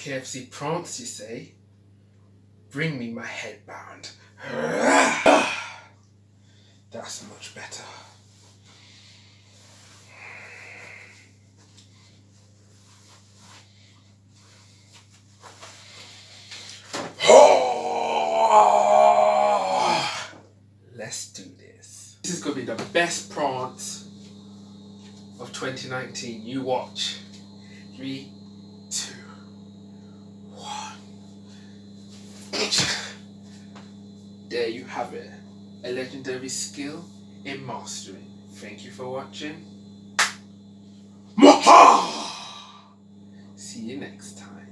KFC prawns, you say? Bring me my headband. That's much better. Let's do this. This is going to be the best prawns of 2019. You watch. 3, 2, 1. There you have it. A legendary skill in mastering. Thank you for watching. See you next time.